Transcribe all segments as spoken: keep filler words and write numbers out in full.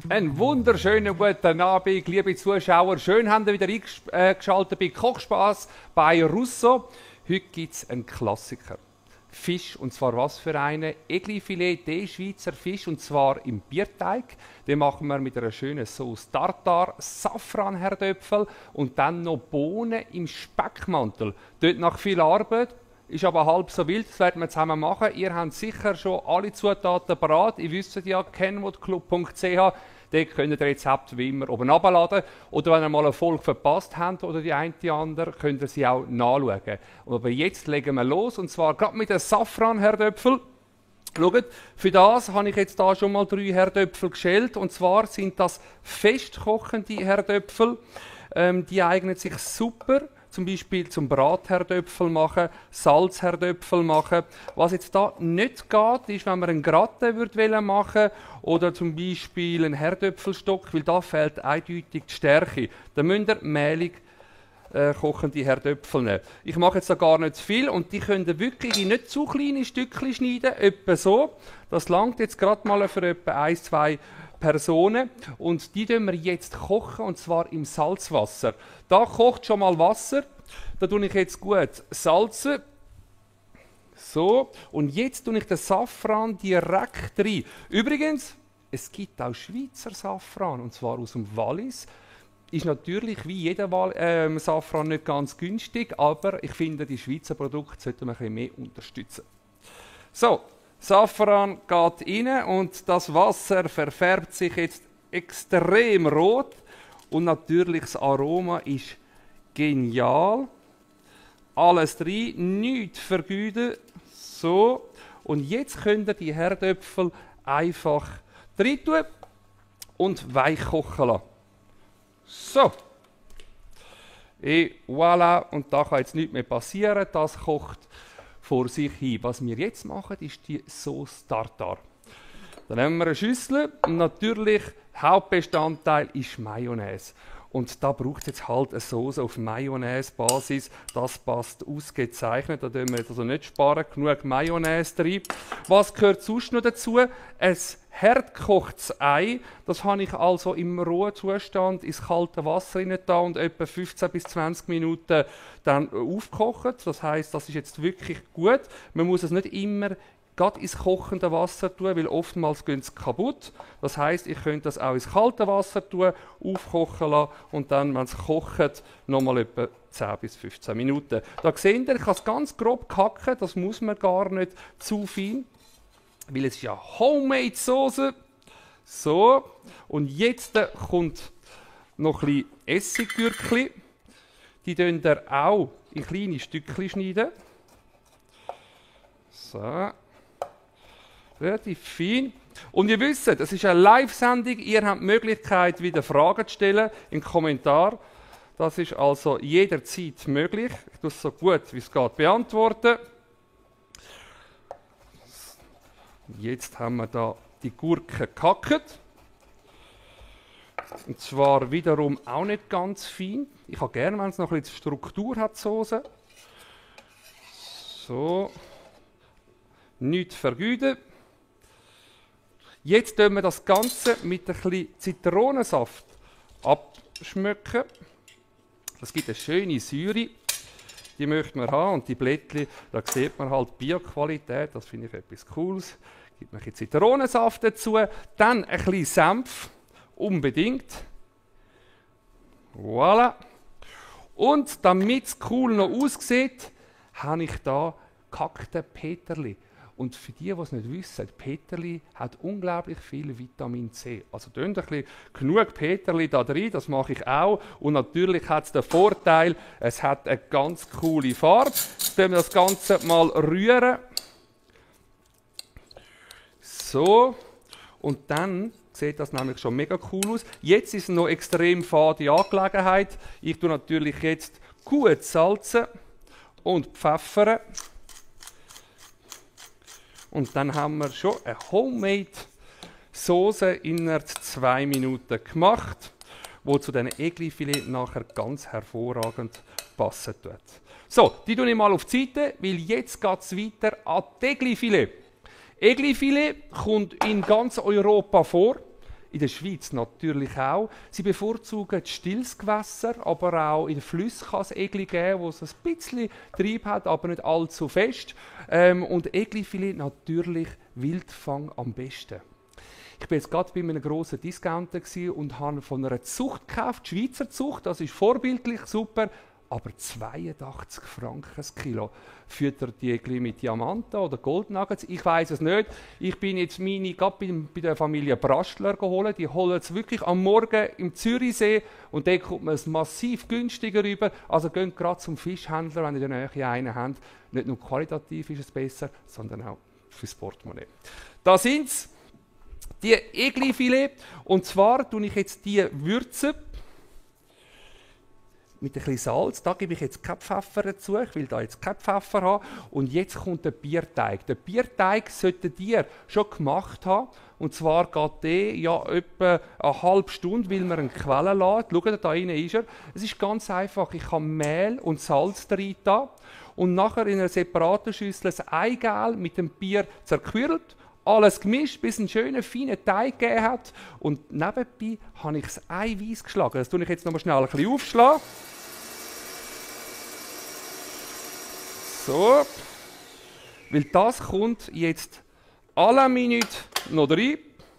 Einen wunderschönen guten Abend, liebe Zuschauer. Schön, haben ihr wieder eingeschaltet bei Kochspaß bei Russo. Heute gibt es einen Klassiker. Fisch, und zwar was für einen? Eglifilet, der Schweizer Fisch, und zwar im Bierteig. Den machen wir mit einer schönen Sauce Tartar, Safranherdöpfel und dann noch Bohnen im Speckmantel. Dort nach viel Arbeit. Ist aber halb so wild, das werden wir zusammen machen. Ihr habt sicher schon alle Zutaten parat. Ihr wisst ja, kenwoodclub punkt c h. Dort könnt ihr das Rezept wie immer oben abladen. Oder wenn ihr mal eine Folge verpasst habt oder die eine oder andere, könnt ihr sie auch nachschauen. Aber jetzt legen wir los, und zwar gerade mit den Safranherdöpfeln. Schaut, für das habe ich jetzt da schon mal drei Herdöpfel geschält. Und zwar sind das festkochende Herdöpfel. Ähm, die eignen sich super, zum Beispiel zum Bratherdöpfel machen, Salzherdöpfel machen. Was jetzt da nicht geht, ist, wenn man einen Gratin würde machen oder zum Beispiel einen Herdöpfelstock, weil da fehlt eindeutig die Stärke. Dann müsst ihr mehlig äh, kochende Herdöpfel nehmen. Ich mache jetzt da gar nicht zu viel, und die könnt ihr wirklich in nicht zu kleine Stückchen schneiden, etwa so. Das langt jetzt gerade mal für etwa ein, zwei Personen, und die kochen wir jetzt kochen, und zwar im Salzwasser. Da kocht schon mal Wasser, da tue ich jetzt gut salzen. So, und jetzt tue ich den Safran direkt rein. Übrigens, es gibt auch Schweizer Safran, und zwar aus dem Wallis. Ist natürlich wie jeder Wal äh, Safran nicht ganz günstig, aber ich finde, die Schweizer Produkte sollten wir ein bisschen mehr unterstützen. So, Safran geht rein, und das Wasser verfärbt sich jetzt extrem rot. Und natürlich das Aroma ist genial. Alles rein, nichts vergeuden. So. Und jetzt könnt ihr die Herdöpfel einfach rein tun und weich kochen lassen. So. Et voilà. Und da kann jetzt nichts mehr passieren. Das kocht vor sich hin. Was wir jetzt machen, ist die Sauce Tartar. Dann nehmen wir eine Schüssel, und natürlich Hauptbestandteil ist Mayonnaise. Und da braucht es jetzt halt eine Sauce auf Mayonnaise-Basis. Das passt ausgezeichnet. Da tun wir jetzt also nicht sparen. Genug Mayonnaise drin. Was gehört sonst noch dazu? Ein herdgekochtes Ei. Das habe ich also im rohen Zustand ins kalte Wasser rein da und etwa fünfzehn bis zwanzig Minuten dann aufgekocht. Das heisst, das ist jetzt wirklich gut. Man muss es nicht immer gerade ins kochende Wasser tun, weil oftmals gehen sie kaputt. Das heisst, ich könnte das auch ins kalte Wasser tun, aufkochen lassen und dann, wenn es kocht, nochmal etwa zehn bis fünfzehn Minuten. Da seht ihr, ich kann es ganz grob kacken, das muss man gar nicht zu fein, weil es ist ja Homemade-Sauce. So, und jetzt kommt noch ein bisschen Essiggürkli. Die könnt ihr auch in kleine Stückchen schneiden. So. Relativ fein. Und ihr wisst, es ist eine Live-Sendung. Ihr habt die Möglichkeit, wieder Fragen zu stellen im Kommentar. Das ist also jederzeit möglich. Ich tue es so gut wie es geht beantworten. Jetzt haben wir da die Gurke gehackt. Und zwar wiederum auch nicht ganz fein. Ich habe gerne, wenn es noch ein bisschen Struktur hat, die Soße. So. Nichts vergeuden. Jetzt tun wir das Ganze mit ein bisschen Zitronensaft abschmecken. Das gibt eine schöne Säure. Die möchte man haben. Und die Blättchen, da sieht man halt Bioqualität. Das finde ich etwas Cooles. Gibt noch ein bisschen Zitronensaft dazu. Dann ein bisschen Senf. Unbedingt. Voilà. Und damit es cool noch aussieht, habe ich da gehackte Peterli. Und für die, die es nicht wissen, Peterli hat unglaublich viel Vitamin C. Also tun ein bisschen genug Peterli da drin, das mache ich auch. Und natürlich hat es den Vorteil, es hat eine ganz coole Farbe. Jetzt tun wir das Ganze mal rühren. So. Und dann sieht das nämlich schon mega cool aus. Jetzt ist es noch extrem fade Angelegenheit. Ich tue natürlich jetzt gut salzen und pfeffern. Und dann haben wir schon eine Homemade-Sauce innerhalb zwei Minuten gemacht, die zu diesen Eglifilet nachher ganz hervorragend passen tut. So, die tue ich mal auf die Seite, weil jetzt geht es weiter an die Eglifilet. Eglifilet kommt in ganz Europa vor. in der Schweiz natürlich auch. Sie bevorzugen das stilles Gewässer, aber auch in den Flüssen kann es Egli geben, wo es ein bisschen Trieb hat, aber nicht allzu fest. Ähm, und Eglifilet natürlich Wildfang am besten. Ich war jetzt gerade bei einem grossen Discounter und habe von einer Zucht gekauft, die Schweizer Zucht, das ist vorbildlich, super, aber zweiundachtzig Franken das Kilo. Füttert die Egli mit Diamanten oder Goldnuggets? Ich weiß es nicht. Ich bin jetzt meine, gerade bei, bei der Familie Brastler geholt. Die holen es wirklich am Morgen im Zürichsee und dort kommt man es massiv günstiger rüber. Also geht gerade zum Fischhändler, wenn ihr in der Nähe einen habt. Nicht nur qualitativ ist es besser, sondern auch fürs Portemonnaie. Da sind es. Die Eglifilet. Und zwar tue ich jetzt die Würze mit ein bisschen Salz. Da gebe ich jetzt keinen Pfeffer dazu. Ich will da jetzt keinen Pfeffer haben. Und jetzt kommt der Bierteig. Der Bierteig solltet ihr schon gemacht haben. Und zwar geht der ja etwa eine halbe Stunde, weil man ihn quellen lässt. Schaut, da rein ist er. Es ist ganz einfach. Ich habe Mehl und Salz drin da. Und nachher in einer separaten Schüssel das Eigelb mit dem Bier zerquirlt. Alles gemischt, bis es einen schönen, feinen Teig gegeben hat. Und nebenbei habe ich das Eiweiß geschlagen. Das tue ich jetzt noch mal schnell ein bisschen aufschlagen. So. Weil das kommt jetzt alle Minute noch rein.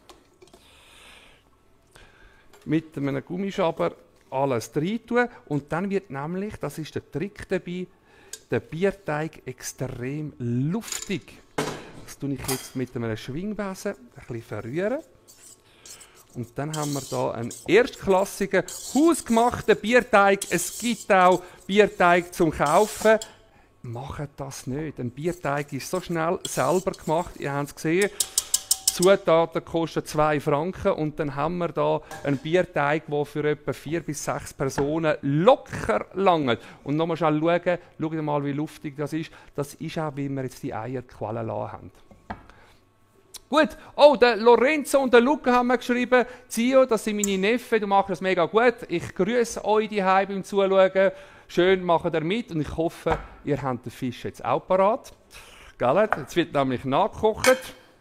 Mit einem Gummischaber alles rein tun. Und dann wird nämlich, das ist der Trick dabei, der Bierteig extrem luftig. Das tue ich jetzt mit einem Schwingbesen ein bisschen verrühren. Und dann haben wir hier einen erstklassigen, hausgemachten Bierteig. Es gibt auch Bierteig zum Kaufen. Macht das nicht. Ein Bierteig ist so schnell selber gemacht. Ihr habt es gesehen. Zutaten kosten zwei Franken und dann haben wir hier einen Bierteig, der für etwa vier bis sechs Personen locker langt. Und nochmal schnell schauen, schaut mal, wie luftig das ist. Das ist auch, wie wir jetzt die Eier quallen lassen haben. Gut, oh, der Lorenzo und der Luca haben mir geschrieben, Zio, das sind meine Neffen, du machst das mega gut. Ich grüße euch die Heim beim Zuschauen. Schön, macht ihr mit und ich hoffe, ihr habt den Fisch jetzt auch parat. Gell? Jetzt wird nämlich nachgekocht.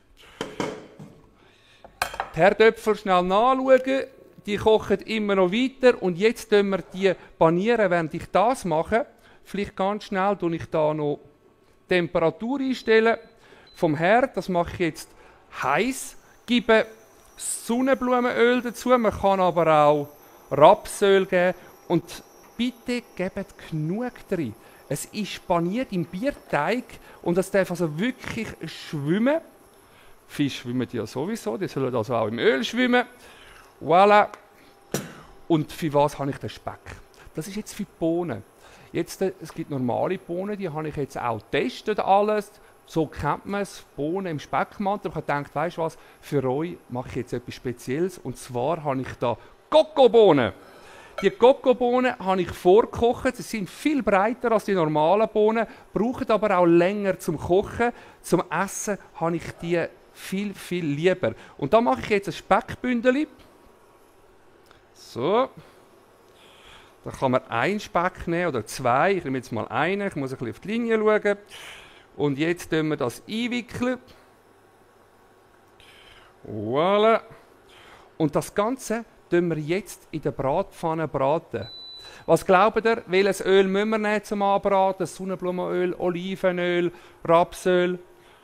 Die Herdöpfel schnell nachschauen, die kochen immer noch weiter und jetzt tun wir die panieren, während ich das mache. Vielleicht ganz schnell tue ich da noch die Temperatur einstellen vom Herd. Das mache ich jetzt heiß. Gebe Sonnenblumenöl dazu, man kann aber auch Rapsöl geben und bitte gebt genug drin. Es ist paniert im Bierteig und es darf also wirklich schwimmen. Fisch schwimmen ja sowieso, die sollen also auch im Öl schwimmen. Voilà. Und für was habe ich den Speck? Das ist jetzt für die Bohnen. Jetzt, es gibt normale Bohnen, die habe ich jetzt auch getestet alles. So kennt man es, Bohnen im Speckmantel. Ich habe gedacht, weißt du was, für euch mache ich jetzt etwas Spezielles. Und zwar habe ich da Kokobohnen. Die Kokobohnen habe ich vorgekocht. Sie sind viel breiter als die normalen Bohnen, brauchen aber auch länger zum Kochen. Zum Essen habe ich die viel, viel lieber. Und da mache ich jetzt ein Speckbündel. So. Da kann man einen Speck nehmen oder zwei. Ich nehme jetzt mal einen. Ich muss ein bisschen auf die Linie schauen. Und jetzt tun wir das einwickeln. Voilà. Und das Ganze tun wir jetzt in der Bratpfanne braten. Was glaubt ihr, welches Öl müssen wir nehmen zum Anbraten? Sonnenblumenöl, Olivenöl, Rapsöl?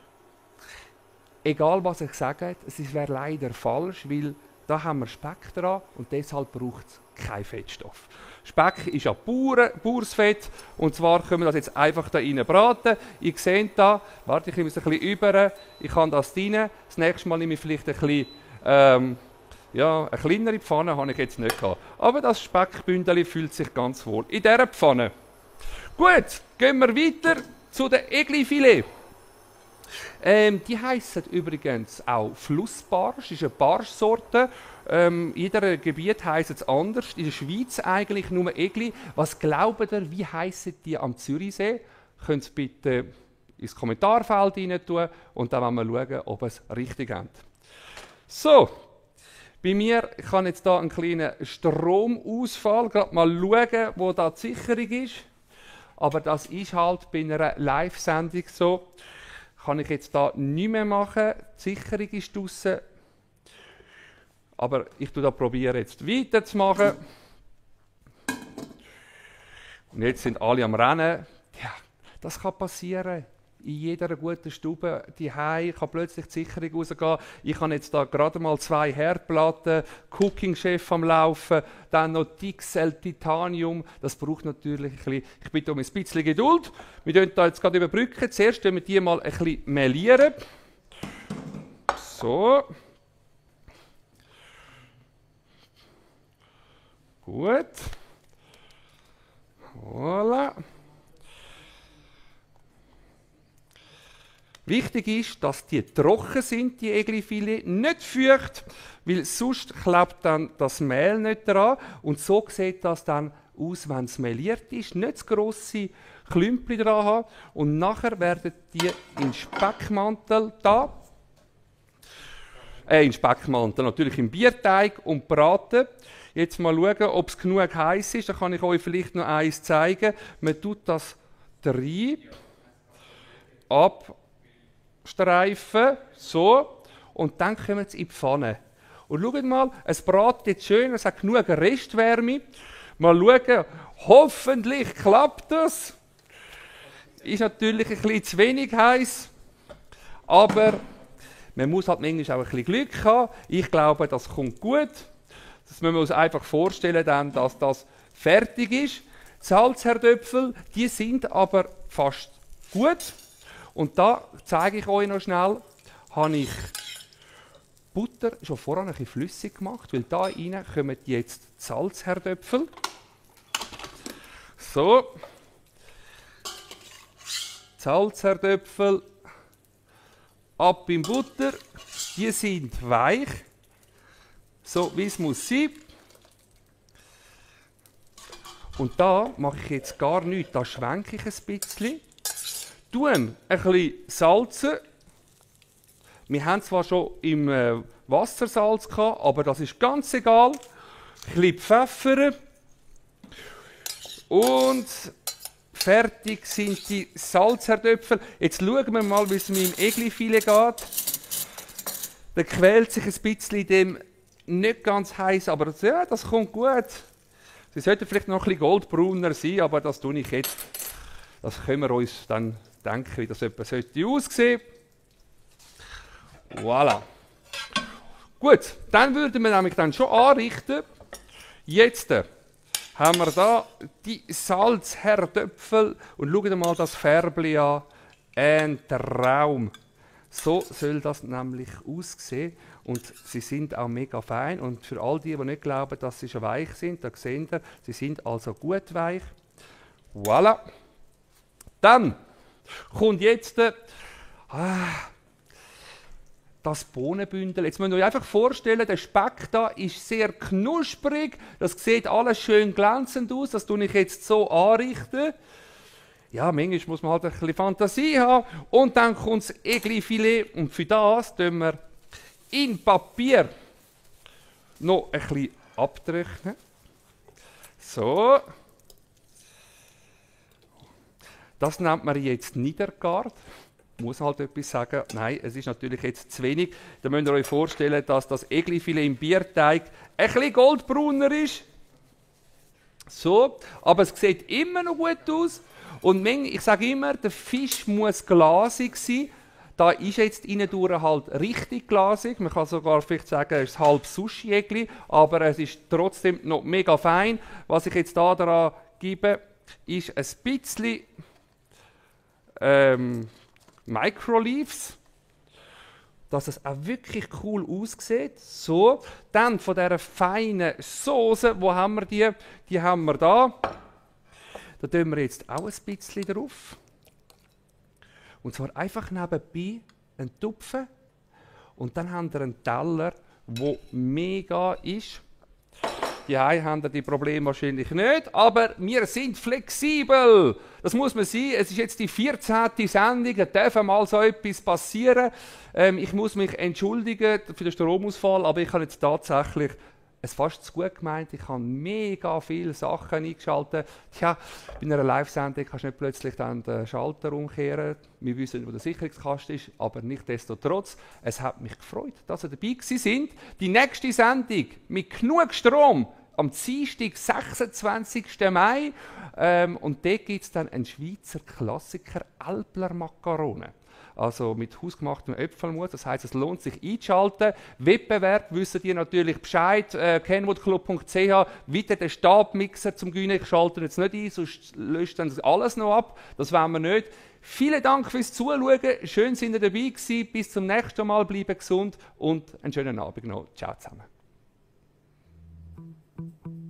Egal was ich sage, es wäre leider falsch, weil da haben wir Speck dran und deshalb braucht es keinen Fettstoff. Speck ist ja pure, pures Fett und zwar können wir das jetzt einfach da rein braten. Ihr seht da, warte, ich nehme es ein bisschen über, ich kann das rein. Das nächste Mal nehme ich vielleicht ein bisschen, ähm, ja, eine kleinere Pfanne habe ich jetzt nicht gehabt. Aber das Speckbündel fühlt sich ganz wohl in dieser Pfanne. Gut, gehen wir weiter zu den Eglifilet. Ähm, die heissen übrigens auch Flussbarsch, das ist eine Barschsorte. Ähm, in jedem Gebiet heisst es anders. In der Schweiz eigentlich nur Egli. Was glaubt ihr, wie heissen die am Zürichsee? Könnt ihr bitte ins Kommentarfeld rein tun und dann wollen wir schauen, ob es richtig ist. So, bei mir, ich habe jetzt hier einen kleinen Stromausfall. Gerade mal schauen, wo da die Sicherung ist. Aber das ist halt bei einer Live-Sendung so. Kann ich jetzt da nichts mehr machen. Die Sicherung ist draussen. Aber ich tu da probiere jetzt weiterzumachen. Und jetzt sind alle am Rennen. Ja, das kann passieren. In jeder guten Stube, die Hause, kann plötzlich die Sicherung rausgehen. Ich habe jetzt da gerade mal zwei Herdplatten, Cooking Chef am Laufen, dann noch Dixel Titanium. Das braucht natürlich ein bisschen, ich bitte um ein bisschen Geduld. Wir können da jetzt gerade überbrücken. Zuerst wir die mal ein bisschen mehlieren. So. Gut. Voilà. Wichtig ist, dass die trocken sind, die Eglifilet, nicht feucht, weil sonst klebt dann das Mehl nicht dran. Und so sieht das dann aus, wenn es mehliert ist. Nicht zu grosse Klümpel dran haben. Und nachher werden die in Speckmantel da, äh, in Speckmantel, natürlich im Bierteig und braten. Jetzt mal schauen, ob es genug heiß ist. Da kann ich euch vielleicht noch eins zeigen. Man tut das rein, ab. Streifen, so, und dann kommen sie in die Pfanne. Und schaut mal, es bratet jetzt schön, es hat genug Restwärme. Mal schauen, hoffentlich klappt das. Ist natürlich ein bisschen zu wenig heiß, aber man muss halt manchmal auch ein bisschen Glück haben. Ich glaube, das kommt gut. Das müssen wir uns einfach vorstellen, dann, dass das fertig ist. Die Salzherdöpfel, die sind aber fast gut. Und da zeige ich euch noch schnell, habe ich Butter schon vorher ein bisschen flüssig gemacht, weil da rein kommen jetzt die Salzherdöpfel. So. Salzherdöpfel ab in Butter. Die sind weich, so wie es muss sein. Und da mache ich jetzt gar nichts, da schwenke ich ein bisschen. Tun ein bisschen salzen. Wir haben zwar schon im äh, Wasser Salz gehabt, aber das ist ganz egal. Ein bisschen pfeffern. Und fertig sind die Salzherdöpfel. Jetzt schauen wir mal, wie es mit dem Eglifilet geht. Der quält sich ein bisschen in dem nicht ganz heiß, aber das, ja, das kommt gut. Sie sollten vielleicht noch ein bisschen goldbrauner sein, aber das tue ich jetzt. Das können wir uns dann denken, wie das etwa sollte aussehen. Voilà. Gut, dann würden wir nämlich dann schon anrichten. Jetzt äh, haben wir da die Salzherdöpfel und schauen mal das Färbli an. Ein Traum. So soll das nämlich aussehen. Und sie sind auch mega fein. Und für all die, die nicht glauben, dass sie schon weich sind, da sehen ihr, sie sind also gut weich. Voilà. Dann kommt jetzt äh, das Bohnenbündel. Jetzt müsst ihr euch einfach vorstellen, der Speck da ist sehr knusprig. Das sieht alles schön glänzend aus. Das tue ich jetzt so anrichten. Ja, manchmal muss man halt ein bisschen Fantasie haben. Und dann kommt das Eglifilet. Und für das tun wir in Papier noch ein bisschen abtrocknen. So. Das nennt man jetzt niedergart. Ich muss halt etwas sagen. Nein, es ist natürlich jetzt zu wenig. Da müsst ihr euch vorstellen, dass das Eglifilet im Bierteig ein bisschen goldbrauner ist. So, aber es sieht immer noch gut aus. Und ich sage immer, der Fisch muss glasig sein. Da ist jetzt innen durch halt richtig glasig. Man kann sogar vielleicht sagen, es ist halb Sushi-Egli, aber es ist trotzdem noch mega fein. Was ich jetzt da daran gebe, ist ein bisschen ähm, Microleaves, dass es auch wirklich cool aussieht. So, dann von dieser feinen Soße, wo haben wir die? Die haben wir da. Da tun wir jetzt auch ein bisschen drauf. Und zwar einfach nebenbei einen Tupfen. Und dann haben wir einen Teller, der mega ist. Die Hause haben die Probleme wahrscheinlich nicht, aber wir sind flexibel. Das muss man sein. Es ist jetzt die vierzehnte Sendung, da darf mal so etwas passieren. Ähm, ich muss mich entschuldigen für den Stromausfall, aber ich habe jetzt tatsächlich es fast zu gut gemeint. Ich habe mega viele Sachen eingeschaltet. Tja, bei einer Live-Sendung kannst du nicht plötzlich dann den Schalter umkehren. Wir wissen nicht, wo der Sicherungskasten ist, aber nichtsdestotrotz, es hat mich gefreut, dass ihr dabei gewesen sind. Die nächste Sendung mit genug Strom am Dienstag, sechsundzwanzigsten Mai. Ähm, und dort gibt es dann einen Schweizer Klassiker, Älpler Macarone. Also mit hausgemachtem Äpfelmus. Das heisst, es lohnt sich einzuschalten. Wettbewerb wissen ihr natürlich Bescheid. Äh, kenwoodclub punkt c h. Wieder den Stabmixer zum Günen. Ich schalte jetzt nicht ein, sonst löscht dann alles noch ab. Das wollen wir nicht. Vielen Dank fürs Zuschauen. Schön, dass ihr dabei gewesen. Bis zum nächsten Mal. Bleiben gesund und einen schönen Abend noch. Ciao zusammen.